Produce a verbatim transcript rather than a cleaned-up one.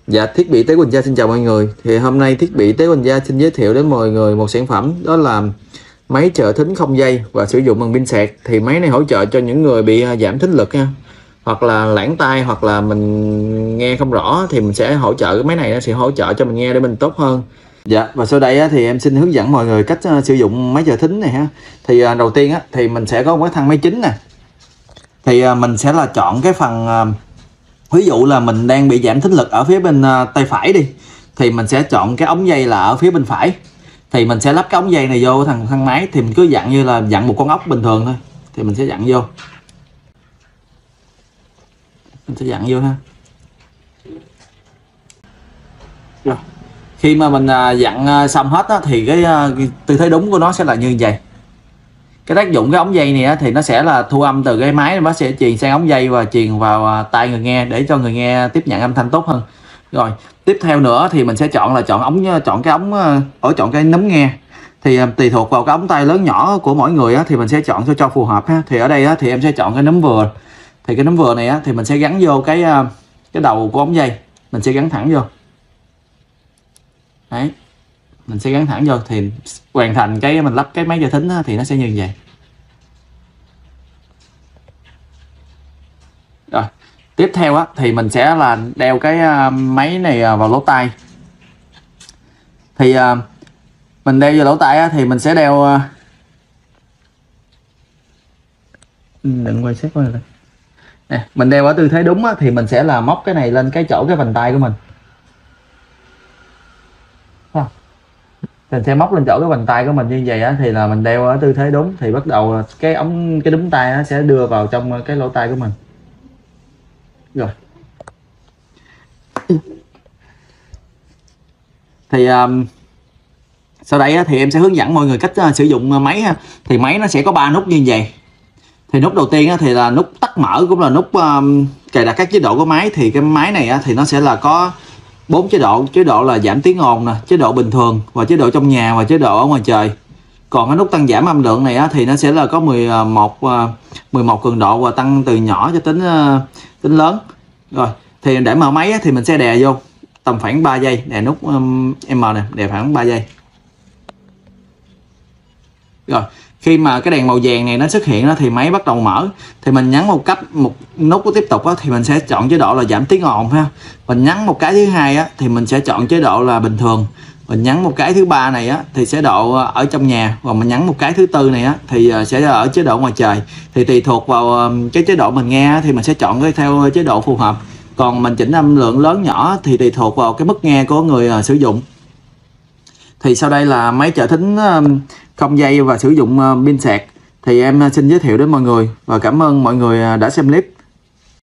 Dạ, thiết bị Tế Quỳnh Gia xin chào mọi người. Thì hôm nay thiết bị Tế Quỳnh Gia xin giới thiệu đến mọi người một sản phẩm, đó là máy trợ thính không dây và sử dụng bằng pin sạc. Thì máy này hỗ trợ cho những người bị giảm thính lực ha, hoặc là lãng tai, hoặc là mình nghe không rõ, thì mình sẽ hỗ trợ cái máy này, nó sẽ hỗ trợ cho mình nghe để mình tốt hơn. Dạ, và sau đây thì em xin hướng dẫn mọi người cách sử dụng máy trợ thính này ha. Thì đầu tiên á thì mình sẽ có một cái thân máy chính nè. Thì mình sẽ là chọn cái phần, ví dụ là mình đang bị giảm thính lực ở phía bên tay phải đi, thì mình sẽ chọn cái ống dây là ở phía bên phải. Thì mình sẽ lắp cái ống dây này vô thằng thân máy, thì mình cứ dặn như là dặn một con ốc bình thường thôi. Thì mình sẽ dặn vô, mình sẽ dặn vô ha. Rồi khi mà mình dặn xong hết á, thì cái, cái tư thế đúng của nó sẽ là như vậy. Cái tác dụng cái ống dây này á, thì nó sẽ là thu âm từ cái máy, nó sẽ truyền sang ống dây và truyền vào tai người nghe để cho người nghe tiếp nhận âm thanh tốt hơn. Rồi tiếp theo nữa thì mình sẽ chọn là chọn ống, chọn cái ống ở chọn cái nấm nghe. Thì tùy thuộc vào cái ống tay lớn nhỏ của mỗi người á, thì mình sẽ chọn cho cho phù hợp ha. Thì ở đây á, thì em sẽ chọn cái nấm vừa. Thì cái nấm vừa này á, thì mình sẽ gắn vô cái cái đầu của ống dây, mình sẽ gắn thẳng vô. Đấy, mình sẽ gắn thẳng vô thì hoàn thành cái mình lắp cái máy trợ thính á, thì nó sẽ như vậy. Rồi tiếp theo á, thì mình sẽ là đeo cái máy này vào lỗ tai. Thì mình đeo vào lỗ tai á, thì mình sẽ đeo, đừng quay xét qua đây nè, mình đeo ở tư thế đúng á, thì mình sẽ là móc cái này lên cái chỗ cái vành tai của mình. Mình sẽ móc lên chỗ cái vành tay của mình như vậy á, thì là mình đeo ở tư thế đúng. Thì bắt đầu cái ống cái đúm tay nó sẽ đưa vào trong cái lỗ tai của mình. Rồi thì um, sau đây á, thì em sẽ hướng dẫn mọi người cách uh, sử dụng máy ha. Thì máy nó sẽ có ba nút như vậy. Thì nút đầu tiên á, thì là nút tắt mở, cũng là nút um, cài đặt các chế độ của máy. Thì cái máy này á, thì nó sẽ là có bốn chế độ. Chế độ là giảm tiếng ồn nè, chế độ bình thường, và chế độ trong nhà, và chế độ ở ngoài trời. Còn cái nút tăng giảm âm lượng này á, thì nó sẽ là có mười một, mười một cường độ, và tăng từ nhỏ cho đến đến lớn. Rồi thì để mở máy á, thì mình sẽ đè vô tầm khoảng ba giây, đè nút um, M này, đè khoảng ba giây. Rồi khi mà cái đèn màu vàng này nó xuất hiện đó, thì máy bắt đầu mở. Thì mình nhấn một cách một nút tiếp tục đó, thì mình sẽ chọn chế độ là giảm tiếng ồn ha. Mình nhấn một cái thứ hai á, thì mình sẽ chọn chế độ là bình thường. Mình nhấn một cái thứ ba này á, thì sẽ độ ở trong nhà. Và mình nhấn một cái thứ tư này á, thì sẽ ở chế độ ngoài trời. Thì tùy thuộc vào cái chế độ mình nghe, thì mình sẽ chọn cái theo chế độ phù hợp. Còn mình chỉnh âm lượng lớn nhỏ thì tùy thuộc vào cái mức nghe của người sử dụng. Thì sau đây là máy trợ thính không dây và sử dụng pin sạc. Thì em xin giới thiệu đến mọi người, và cảm ơn mọi người đã xem clip.